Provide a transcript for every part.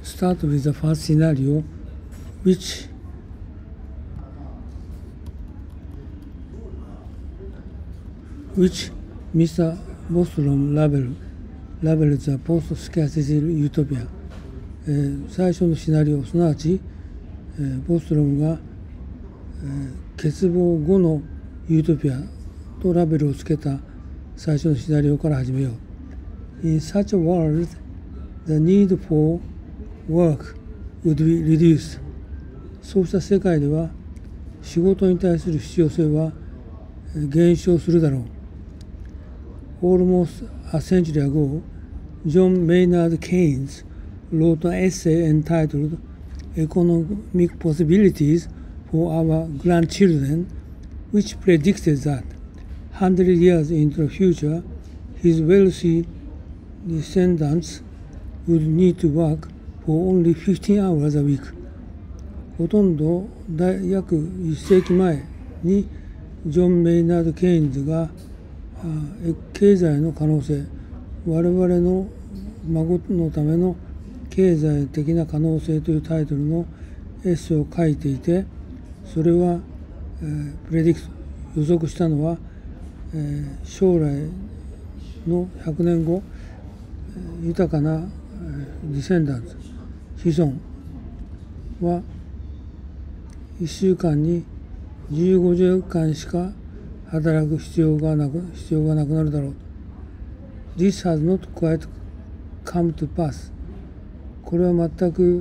start with the first scenario, which Mr. Bostrom labeled the post-scarcity utopia。最初のシナリオ、すなわち、ボストロムが、欠乏後のユートピアとラベルをつけた最初のシナリオから始めよう。In such a world, the need for work would be reduced。そうした世界では仕事に対する必要性は減少するだろう。Almost a century ago, John Maynard Keynes wrote an essay entitled Economic Possibilities for Our Grandchildren, which predicted that 100 years into the future, his wealthy descendants would need to work for only 15 hours a week。ほとんど約1世紀前にジョン・メイナード・ケインズが経済の可能性、我々の孫のための経済的な可能性というタイトルのエッセイを書いていて、それは、プレディクト予測したのは、将来の100年後、豊かなディセンダント子孫は1週間に15時間しか働く必要がなくなるだろう。This has not quite come to pass。これは全く、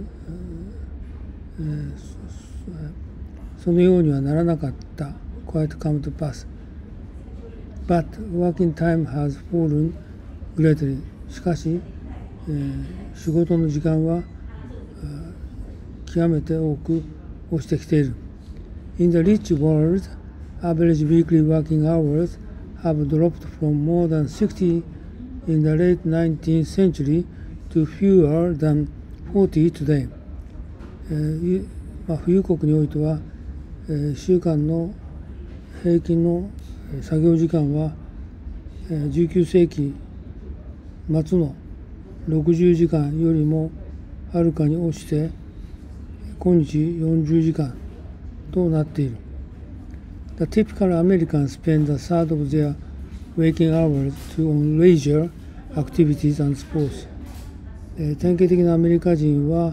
そのようにはならなかった。quite come to pass。But working time has fallen greatly。しかし、仕事の時間は極めて多く落ちてきている。In the rich world, average weekly working hours have dropped from more than 60 in the late 19th century to fewer than 40 today。富裕国においては、週間の平均の作業時間は19世紀末の60時間よりもはるかに落ちて今日40時間となっている。The typical Americans spend a third of their waking hours on leisure activities and sports。典型的なアメリカ人は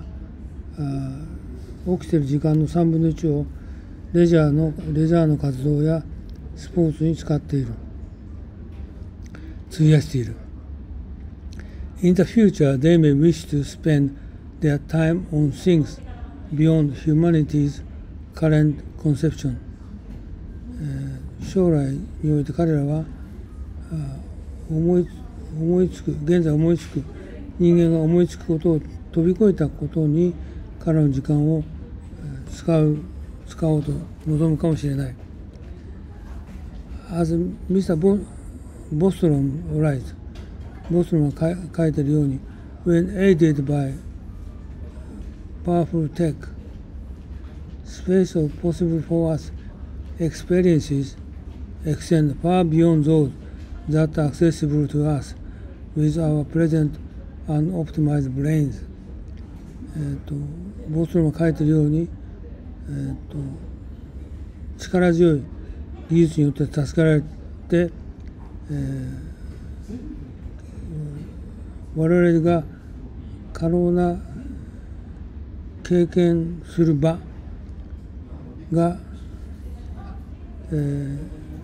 起きている時間の3分の1をレジャーの活動やスポーツに使っている。費やしている。In the future, they may wish to spend their time on things beyond humanity's current conception。将来において彼らは現在思いつく人間が思いつくことを飛び越えたことに彼の時間を使おうと望むかもしれない。As Mr. Bostrom writes、ボストロンが書いているように When aided by powerful tech, space of possible for us experiences extend far beyond those that are accessible to us with our present unoptimized brains。ボストロンが書いているように、力強い技術によって助けられて、我々が可能な経験する場が、現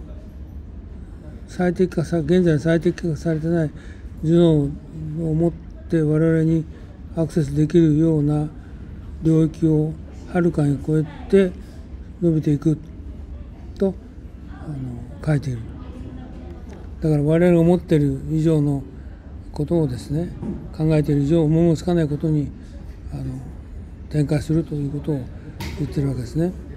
在最適化されてない頭脳を持って我々にアクセスできるような領域をはるかに超えて伸びていくと書いている。だから我々が思っている以上のことをですね、考えている以上思いもつかないことに展開するということを言っているわけですね。